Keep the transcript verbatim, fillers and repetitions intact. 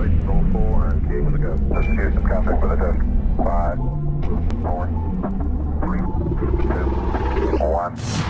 Wait, roll four and key with a go. This is Houston, contact with a test. Five, four, three, two, one.